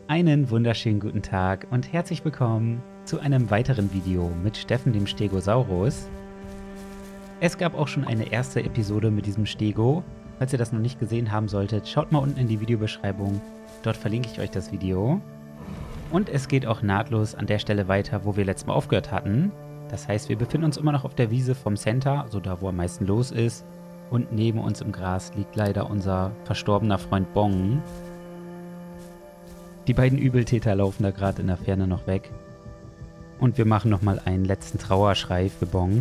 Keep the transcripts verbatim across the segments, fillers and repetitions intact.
Einen wunderschönen guten Tag und herzlich willkommen zu einem weiteren Video mit Steffen, dem Stegosaurus. Es gab auch schon eine erste Episode mit diesem Stego. Falls ihr das noch nicht gesehen haben solltet, schaut mal unten in die Videobeschreibung. Dort verlinke ich euch das Video. Und es geht auch nahtlos an der Stelle weiter, wo wir letztes Mal aufgehört hatten. Das heißt, wir befinden uns immer noch auf der Wiese vom Center, also da, wo am meisten los ist. Und neben uns im Gras liegt leider unser verstorbener Freund Bong. Die beiden Übeltäter laufen da gerade in der Ferne noch weg. Und wir machen nochmal einen letzten Trauerschrei für Bong.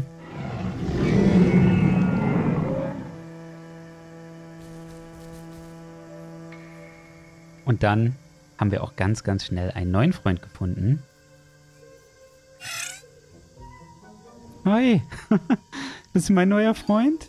Und dann haben wir auch ganz, ganz schnell einen neuen Freund gefunden. Hi, bist du mein neuer Freund?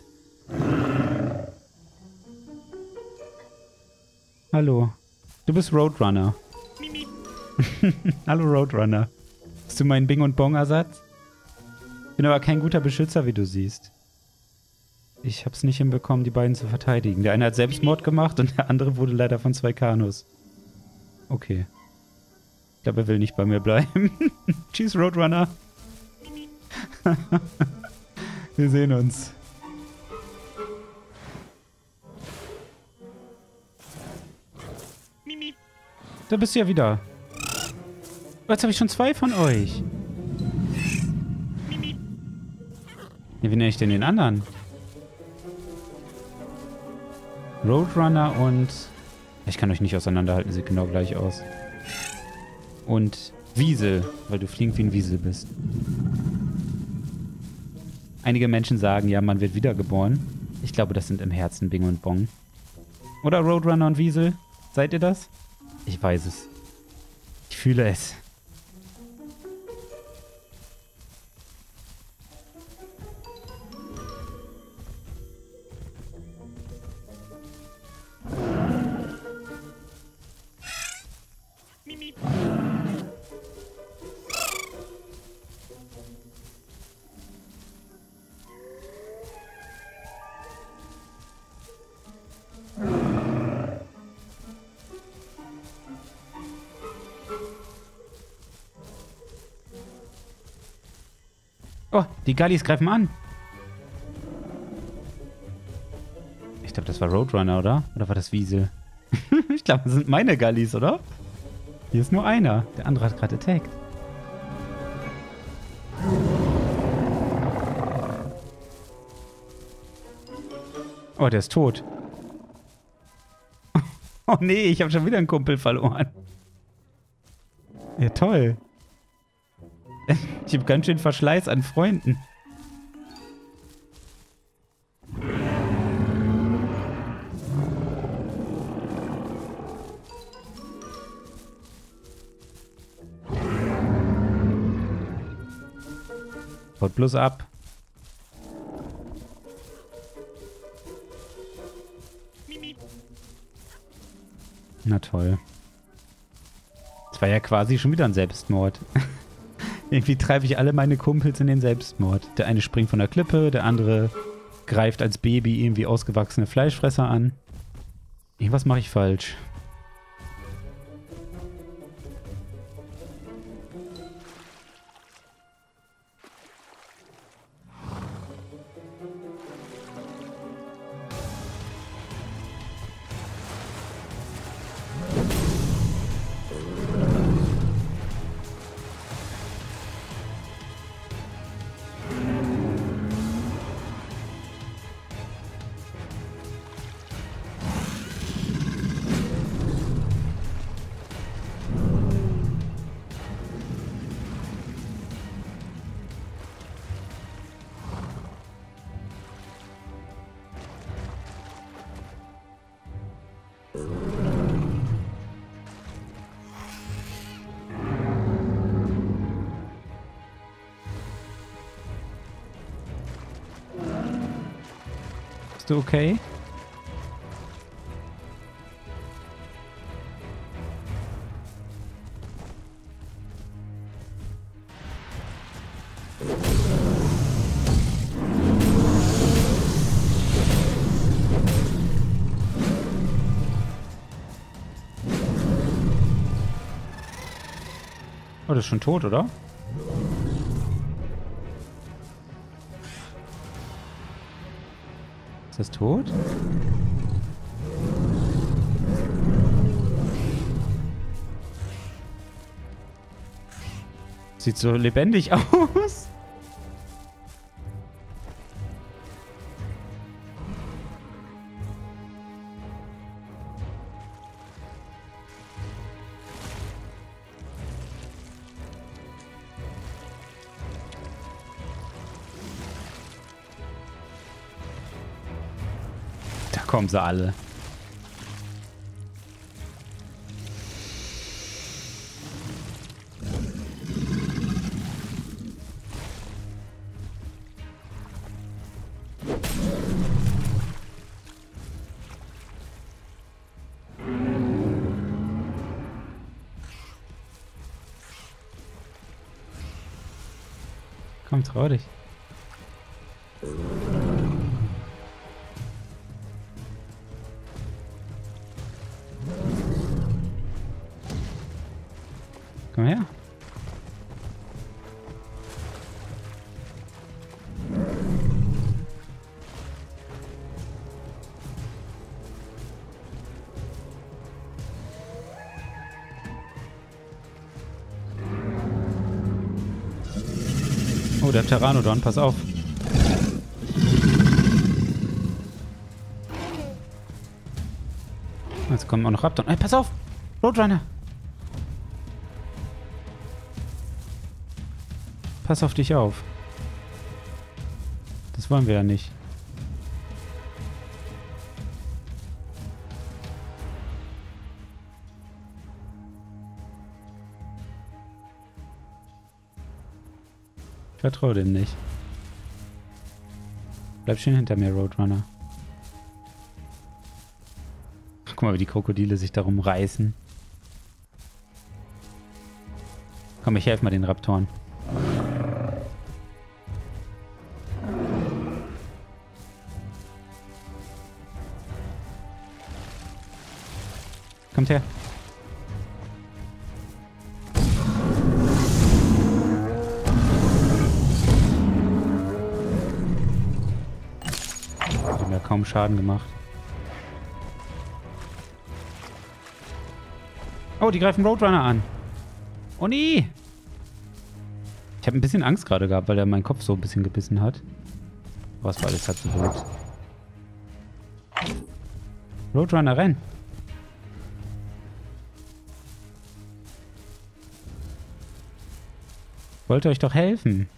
Hallo, du bist Roadrunner. Hallo Roadrunner. Bist du mein Bing und Bong Ersatz? Bin aber kein guter Beschützer, wie du siehst. Ich hab's nicht hinbekommen, die beiden zu verteidigen. Der eine hat Selbstmord gemacht und der andere wurde leider von zwei Kanus. Okay. Ich glaube, er will nicht bei mir bleiben. Tschüss, Roadrunner. Wir sehen uns. Da bist du ja wieder. Jetzt habe ich schon zwei von euch. Ja, wie nenne ich denn den anderen? Roadrunner und... Ich kann euch nicht auseinanderhalten, sieht genau gleich aus. Und Wiesel, weil du fliegend wie ein Wiesel bist. Einige Menschen sagen, ja, man wird wiedergeboren. Ich glaube, das sind im Herzen Bing und Bong. Oder Roadrunner und Wiesel? Seid ihr das? Ich weiß es. Ich fühle es. Oh, die Gallis greifen an. Ich glaube, das war Roadrunner, oder? Oder war das Wiesel? Ich glaube, das sind meine Gallis, oder? Hier ist nur einer. Der andere hat gerade attacked. Oh, der ist tot. Oh nee, ich habe schon wieder einen Kumpel verloren. Ja, toll. Ich habe ganz schön Verschleiß an Freunden. Haut bloß ab. Na toll. Das war ja quasi schon wieder ein Selbstmord. Irgendwie treibe ich alle meine Kumpels in den Selbstmord. Der eine springt von der Klippe, der andere greift als Baby irgendwie ausgewachsene Fleischfresser an. Irgendwas mache ich falsch. Bist du okay? Oh, das ist schon tot, oder? Ist das tot? Sieht so lebendig aus. Da kommen sie alle. Komm, trau dich. Komm her. Oh, der Pteranodon, pass auf. Jetzt kommen auch noch Raptoren. Hey, pass auf! Roadrunner! Pass auf dich auf. Das wollen wir ja nicht. Ich vertraue dem nicht. Bleib schön hinter mir, Roadrunner. Guck mal, wie die Krokodile sich darum reißen. Komm, ich helfe mal den Raptoren. Kommt her. Die haben ja kaum Schaden gemacht. Oh, die greifen Roadrunner an. Oh nee. Ich habe ein bisschen Angst gerade gehabt, weil er meinen Kopf so ein bisschen gebissen hat. Was war alles halb so wild. Roadrunner, renn. Ich wollte euch doch helfen.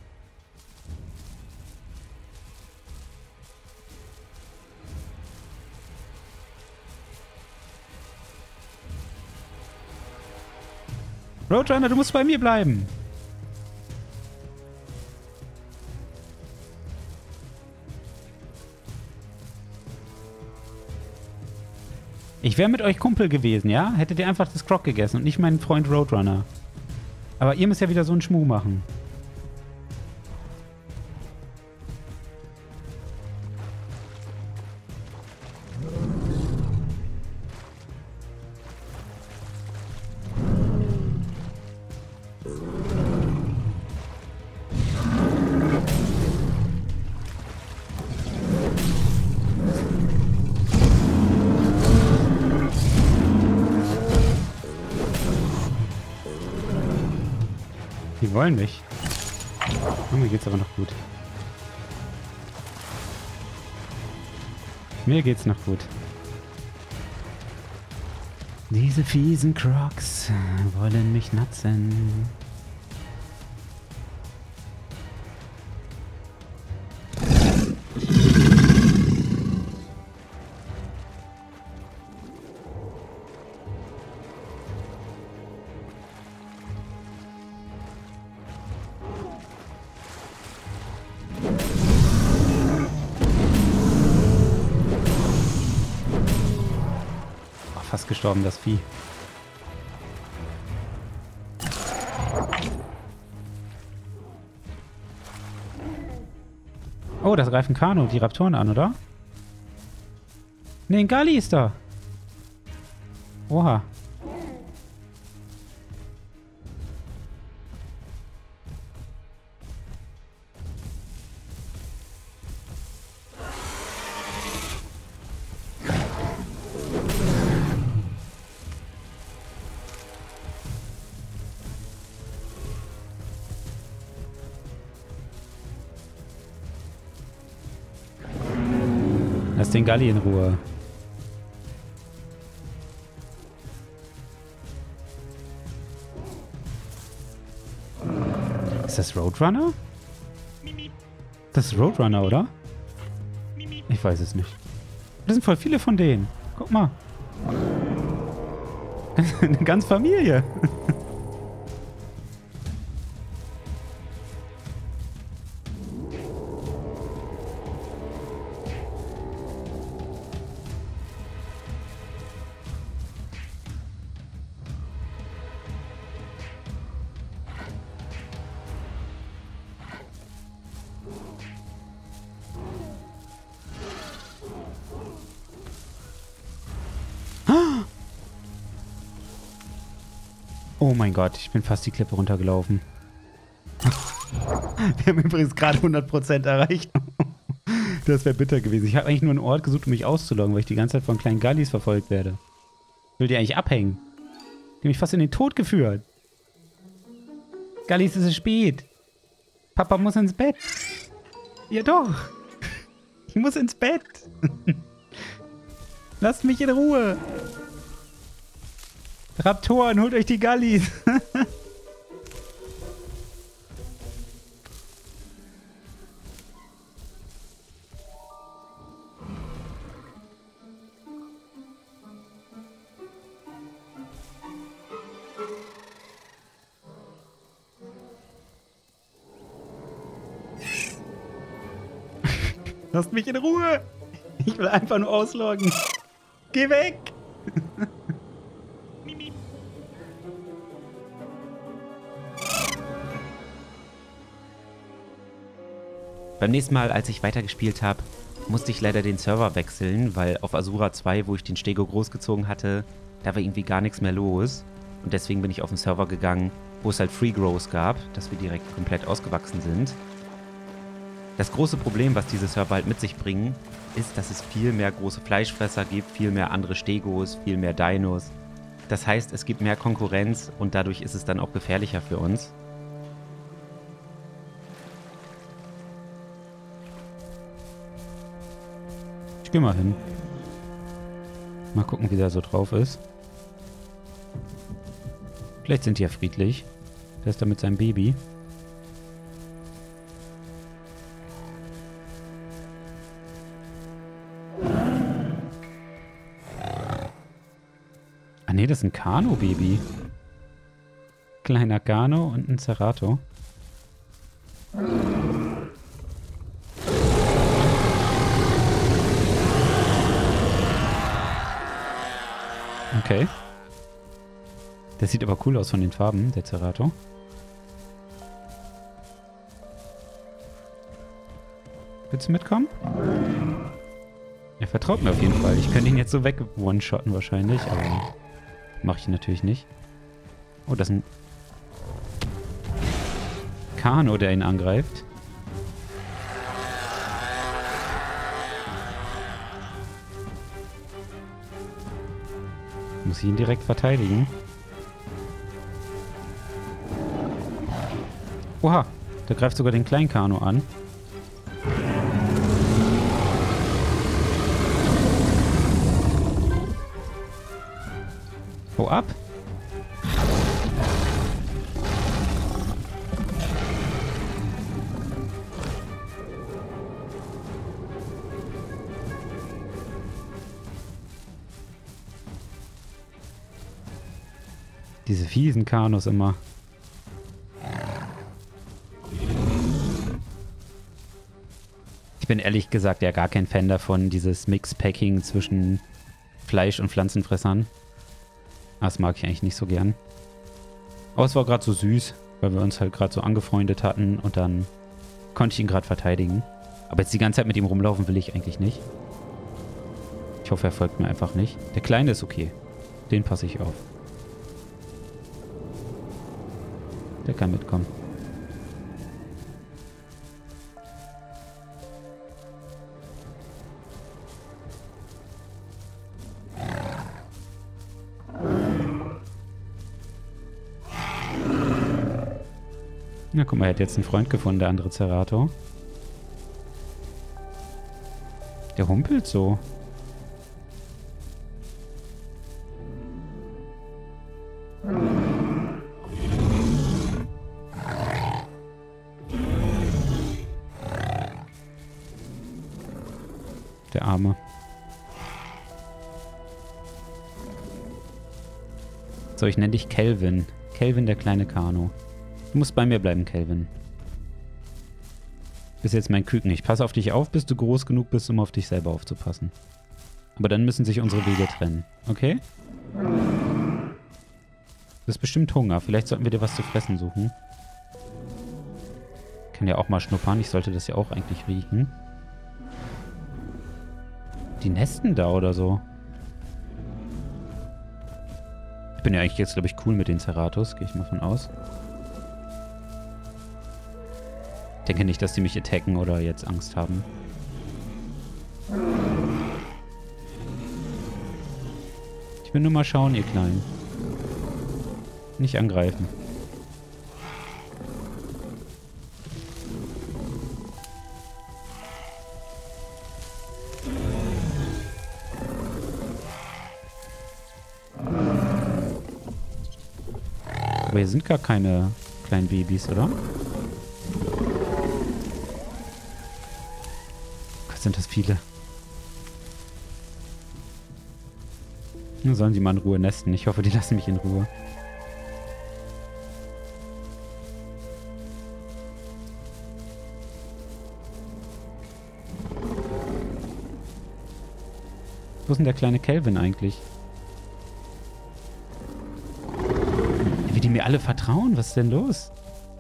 Roadrunner, du musst bei mir bleiben. Ich wäre mit euch Kumpel gewesen, ja? Hättet ihr einfach das Croc gegessen und nicht meinen Freund Roadrunner. Aber ihr müsst ja wieder so einen Schmuh machen. Die wollen mich. Oh, mir geht's aber noch gut. Mir geht's noch gut. Diese fiesen Crocs wollen mich natzen. Fast gestorben, das Vieh. Oh, das greifen Kano, die Raptoren an, oder? Ne, ein Gali ist da. Oha. Lass den Galli in Ruhe. Ist das Roadrunner? Das ist Roadrunner, oder? Ich weiß es nicht. Das sind voll viele von denen. Guck mal. Eine ganze Familie. Oh mein Gott, ich bin fast die Klippe runtergelaufen. Wir haben übrigens gerade hundert Prozent erreicht. Das wäre bitter gewesen. Ich habe eigentlich nur einen Ort gesucht, um mich auszuloggen, weil ich die ganze Zeit von kleinen Gallis verfolgt werde. Ich will die eigentlich abhängen. Die haben mich fast in den Tod geführt. Gallis, es ist spät. Papa muss ins Bett. Ja doch. Ich muss ins Bett. Lasst mich in Ruhe. Raptoren, holt euch die Gallis. Lasst mich in Ruhe. Ich will einfach nur ausloggen. Geh weg. Beim nächsten Mal, als ich weitergespielt habe, musste ich leider den Server wechseln, weil auf Azura zwei, wo ich den Stego großgezogen hatte, da war irgendwie gar nichts mehr los. Und deswegen bin ich auf den Server gegangen, wo es halt Free Growth gab, dass wir direkt komplett ausgewachsen sind. Das große Problem, was diese Server halt mit sich bringen, ist, dass es viel mehr große Fleischfresser gibt, viel mehr andere Stegos, viel mehr Dinos. Das heißt, es gibt mehr Konkurrenz und dadurch ist es dann auch gefährlicher für uns. Ich geh mal hin. Mal gucken, wie der so drauf ist. Vielleicht sind die ja friedlich. Der ist da mit seinem Baby. Ah ne, das ist ein Kano-Baby. Kleiner Kano und ein Cerato. Okay. Das sieht aber cool aus von den Farben, der Cerato. Willst du mitkommen? Er vertraut mir auf jeden Fall. Ich könnte ihn jetzt so weg one-shotten wahrscheinlich, aber mache ich natürlich nicht. Oh, das ist ein Kano, der ihn angreift. Muss ich ihn direkt verteidigen. Oha, der greift sogar den kleinen Kano an. Hau ab! Diese fiesen Kanos immer. Ich bin ehrlich gesagt ja gar kein Fan davon, dieses Mix-Packing zwischen Fleisch- und Pflanzenfressern. Das mag ich eigentlich nicht so gern. Aber es war gerade so süß, weil wir uns halt gerade so angefreundet hatten und dann konnte ich ihn gerade verteidigen. Aber jetzt die ganze Zeit mit ihm rumlaufen will ich eigentlich nicht. Ich hoffe, er folgt mir einfach nicht. Der Kleine ist okay. Den passe ich auf. Der kann mitkommen. Na, guck mal, er hat jetzt einen Freund gefunden, der andere Cerato. Der humpelt so. Der Arme. So, ich nenne dich Kelvin. Kelvin, der kleine Kano. Du musst bei mir bleiben, Kelvin. Bist jetzt mein Küken. Ich passe auf dich auf, bis du groß genug bist, um auf dich selber aufzupassen. Aber dann müssen sich unsere Wege trennen. Okay? Du hast bestimmt Hunger. Vielleicht sollten wir dir was zu fressen suchen. Ich kann ja auch mal schnuppern. Ich sollte das ja auch eigentlich riechen. Die nesten da oder so. Ich bin ja eigentlich jetzt, glaube ich, cool mit den Ceratos. Gehe ich mal von aus. Ich denke nicht, dass die mich attacken oder jetzt Angst haben. Ich will nur mal schauen, ihr Kleinen. Nicht angreifen. Aber hier sind gar keine kleinen Babys, oder? Gott, sind das viele. Dann sollen sie mal in Ruhe nesten. Ich hoffe, die lassen mich in Ruhe. Wo ist denn der kleine Kelvin eigentlich? Wie die mir alle vertrauen. Was ist denn los?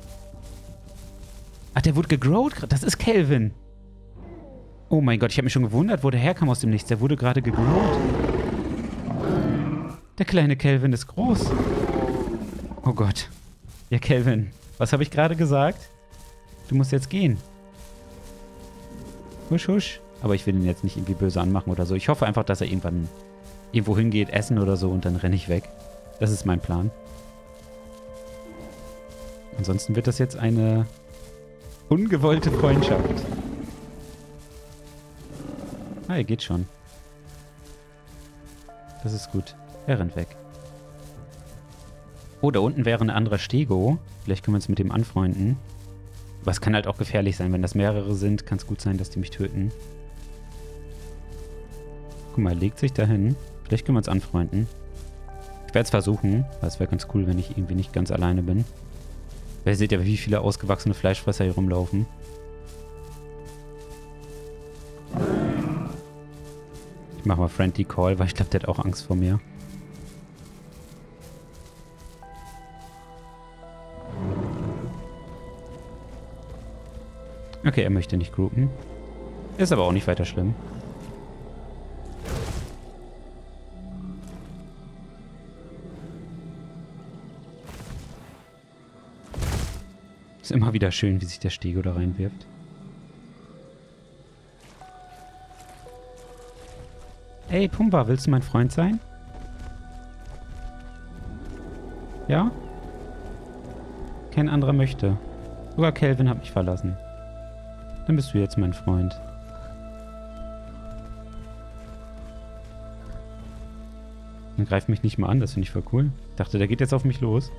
Ach, der wurde gegrowt. Das ist Kelvin. Oh mein Gott, ich habe mich schon gewundert, wo der herkam aus dem Nichts. Der wurde gerade gegrowt. Der kleine Kelvin ist groß. Oh Gott. Ja, Kelvin. Was habe ich gerade gesagt? Du musst jetzt gehen. Husch, husch. Aber ich will ihn jetzt nicht irgendwie böse anmachen oder so. Ich hoffe einfach, dass er irgendwann irgendwo hingeht, essen oder so und dann renne ich weg. Das ist mein Plan. Ansonsten wird das jetzt eine ungewollte Freundschaft. Ah, er geht schon. Das ist gut. Er rennt weg. Oh, da unten wäre ein anderer Stego. Vielleicht können wir uns mit dem anfreunden. Aber es kann halt auch gefährlich sein. Wenn das mehrere sind, kann es gut sein, dass die mich töten. Guck mal, er legt sich dahin. Vielleicht können wir uns anfreunden. Ich werde es versuchen, weil es wäre ganz cool, wenn ich irgendwie nicht ganz alleine bin. Weil ihr seht ja, wie viele ausgewachsene Fleischfresser hier rumlaufen. Ich mache mal Friendly Call, weil ich glaube, der hat auch Angst vor mir. Okay, er möchte nicht groupen. Ist aber auch nicht weiter schlimm. Ist immer wieder schön, wie sich der Stego da reinwirft. Ey, Pumba, willst du mein Freund sein? Ja? Kein anderer möchte. Sogar Kelvin hat mich verlassen. Dann bist du jetzt mein Freund. Dann greift mich nicht mal an, das finde ich voll cool. Ich dachte, der geht jetzt auf mich los.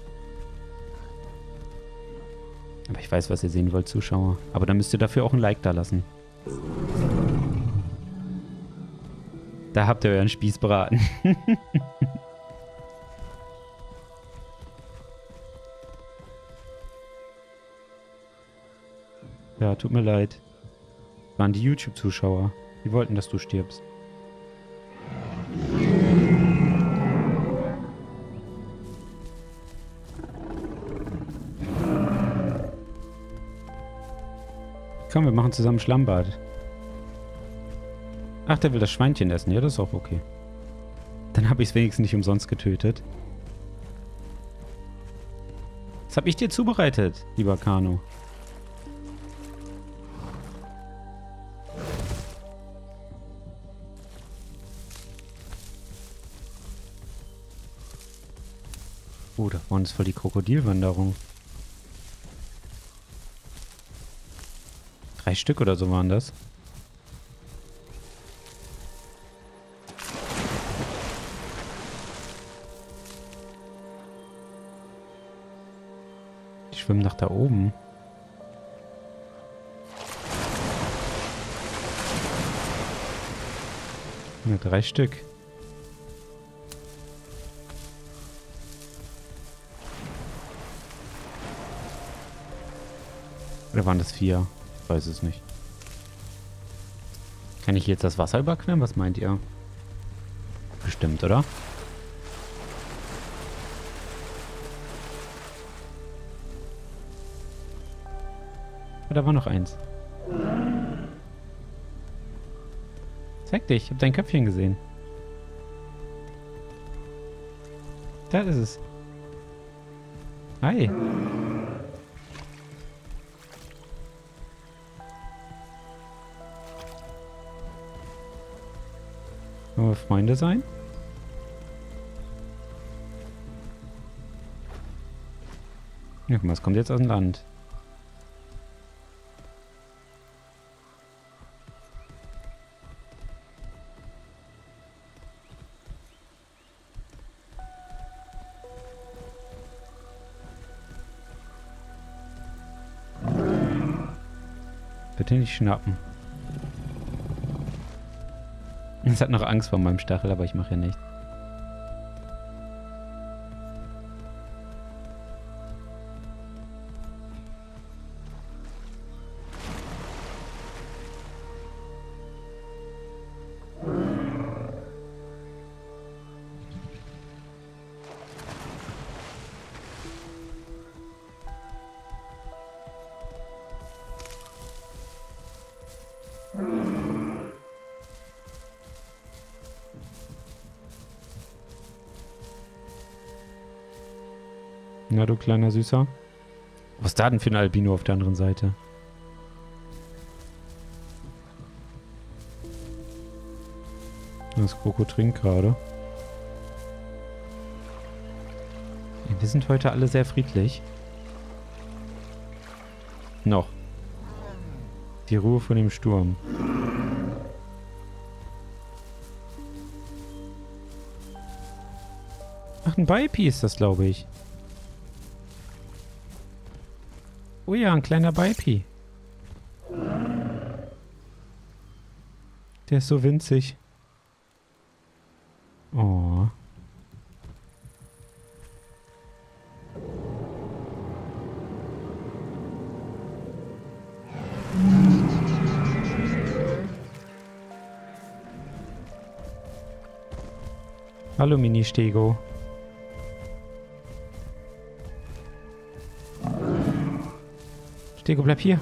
Aber ich weiß, was ihr sehen wollt, Zuschauer. Aber dann müsst ihr dafür auch ein Like da lassen. Da habt ihr euren Spieß beraten. Ja, tut mir leid. Waren die YouTube-Zuschauer. Die wollten, dass du stirbst. Komm, wir machen zusammen Schlammbad. Ach, der will das Schweinchen essen. Ja, das ist auch okay. Dann habe ich es wenigstens nicht umsonst getötet. Das habe ich dir zubereitet, lieber Kano. Oh, da vorne ist voll die Krokodilwanderung. Drei Stück oder so waren das. schwimmen nach da oben. Ja, drei Stück. Oder waren das vier? Ich weiß es nicht. Kann ich jetzt das Wasser überqueren? Was meint ihr? Bestimmt, oder? Da war noch eins. Zeig dich, ich hab dein Köpfchen gesehen. Da ist es. Hi. Wollen wir Freunde sein? Ja, guck mal, es kommt jetzt aus dem Land. Bitte nicht schnappen. Es hat noch Angst vor meinem Stachel, aber ich mache ja nichts. Na, du kleiner Süßer. Was ist da denn für ein Albino auf der anderen Seite? Das Kroko trinkt gerade. Wir sind heute alle sehr friedlich. Noch. Die Ruhe vor dem Sturm. Ach, ein Baipi ist das, glaube ich. Oh ja, ein kleiner Baipi. Der ist so winzig. Oh. Hallo Mini-Stego. Stego, bleib hier.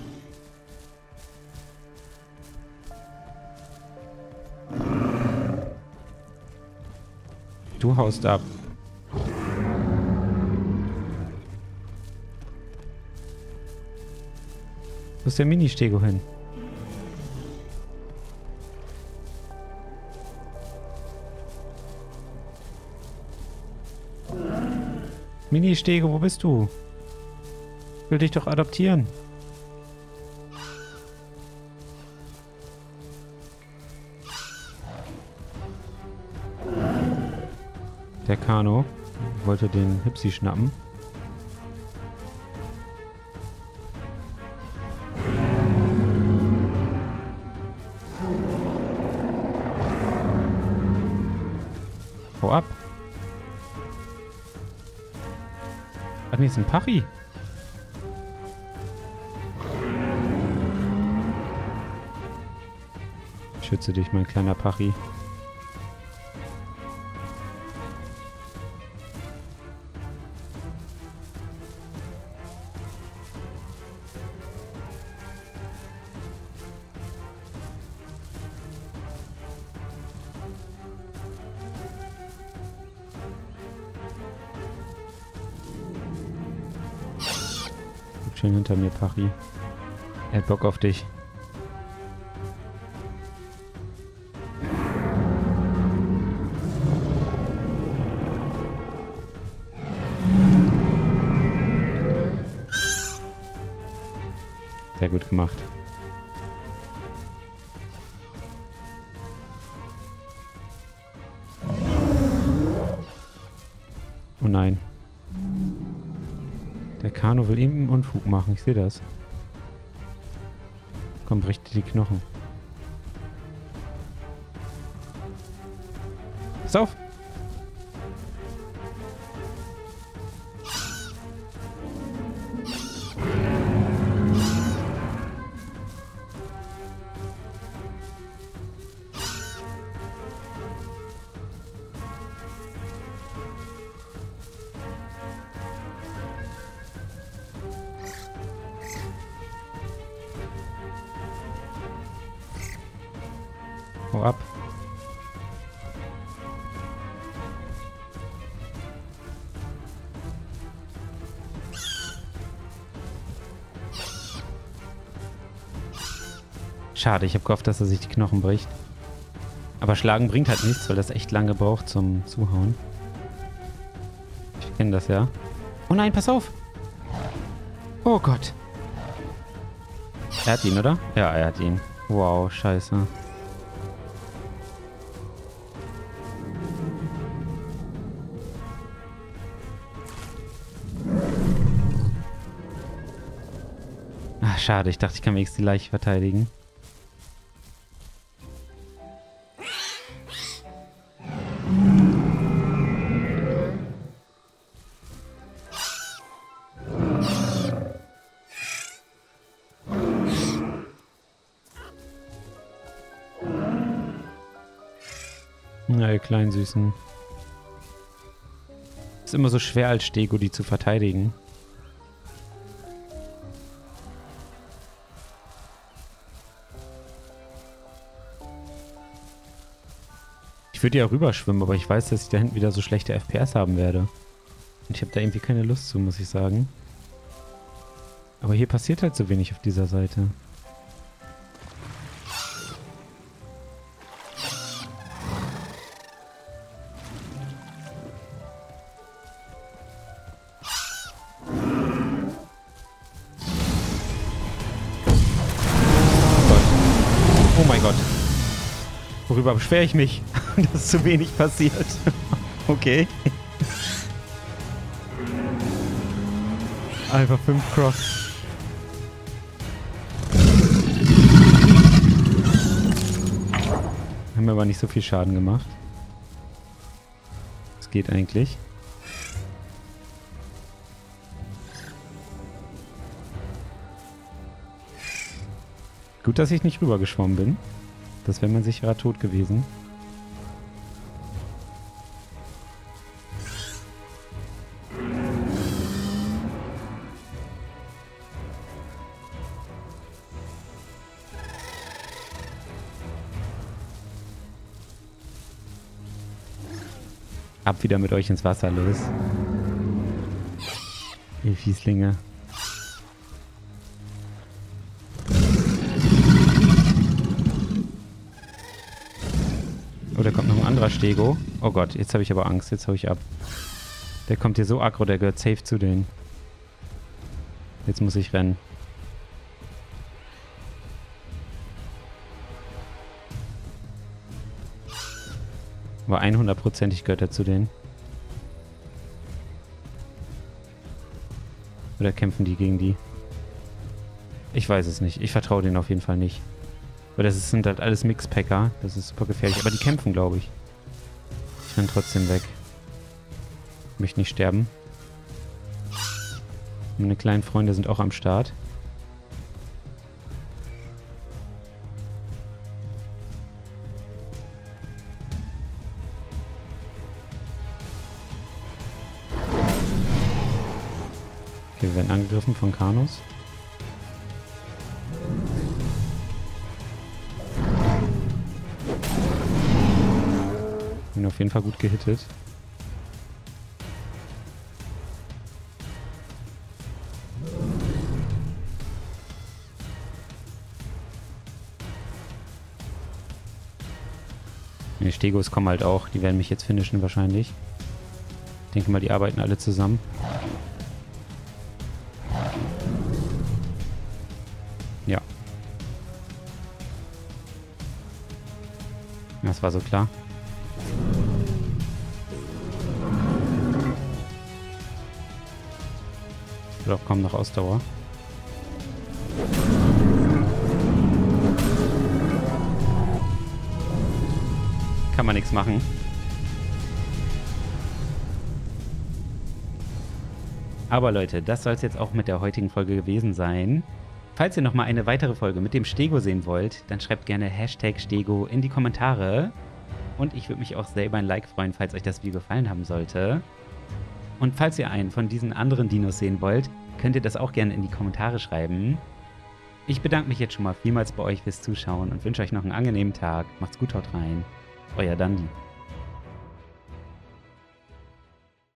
Du haust ab. Wo ist der Mini-Stego hin? Mini-Stego, wo bist du? Ich will dich doch adoptieren. Der Kano wollte den Hipsi schnappen. Hau ab. Ach nee, ist ein Pachi. Schütze dich, mein kleiner Pachi. Guck schön hinter mir, Pachi. Er hat Bock auf dich. Sehr gut gemacht. Oh nein. Der Kano will eben einen Unfug machen, ich sehe das. Komm, brich dir die Knochen. Pass auf! Hau ab. Schade, ich habe gehofft, dass er sich die Knochen bricht. Aber Schlagen bringt halt nichts, weil das echt lange braucht zum Zuhauen. Ich kenne das ja. Oh nein, pass auf! Oh Gott. Er hat ihn, oder? Ja, er hat ihn. Wow, scheiße. Ach, schade. Ich dachte, ich kann wenigstens die Leiche verteidigen. Na, ihr kleinen Süßen. Ist immer so schwer als Stego, die zu verteidigen. Ich würde ja rüberschwimmen, aber ich weiß, dass ich da hinten wieder so schlechte F P S haben werde. Und ich habe da irgendwie keine Lust zu, muss ich sagen. Aber hier passiert halt so wenig auf dieser Seite. Oh mein Gott. Worüber beschwere ich mich? Dass zu wenig passiert. Okay. Einfach fünf Crocs. Haben wir aber nicht so viel Schaden gemacht. Das geht eigentlich. Gut, dass ich nicht rübergeschwommen bin. Das wäre mein sicherer Tod gewesen. Ab wieder mit euch ins Wasser, los. Ihr Fieslinge. Oh, da kommt noch ein anderer Stego. Oh Gott, jetzt habe ich aber Angst. Jetzt hau ich ab. Der kommt hier so aggro, der gehört safe zu denen. Jetzt muss ich rennen. Aber hundertprozentig gehört er zu denen. Oder kämpfen die gegen die? Ich weiß es nicht. Ich vertraue denen auf jeden Fall nicht. Weil das sind halt alles Mixpacker. Das ist super gefährlich. Aber die kämpfen, glaube ich. Ich renn trotzdem weg. Ich möchte nicht sterben. Meine kleinen Freunde sind auch am Start. Okay, wir werden angegriffen von Kanos. Bin auf jeden Fall gut gehittet. Die Stegos kommen halt auch. Die werden mich jetzt finishen wahrscheinlich. Ich denke mal, die arbeiten alle zusammen. Ja. Das war so klar. hat auch kaum noch Ausdauer. Kann man nichts machen. Aber Leute, das soll es jetzt auch mit der heutigen Folge gewesen sein. Falls ihr nochmal eine weitere Folge mit dem Stego sehen wollt, dann schreibt gerne Hashtag Stego in die Kommentare. Und ich würde mich auch sehr über ein Like freuen, falls euch das Video gefallen haben sollte. Und falls ihr einen von diesen anderen Dinos sehen wollt, könnt ihr das auch gerne in die Kommentare schreiben. Ich bedanke mich jetzt schon mal vielmals bei euch fürs Zuschauen und wünsche euch noch einen angenehmen Tag. Macht's gut, haut rein. Euer Dandi.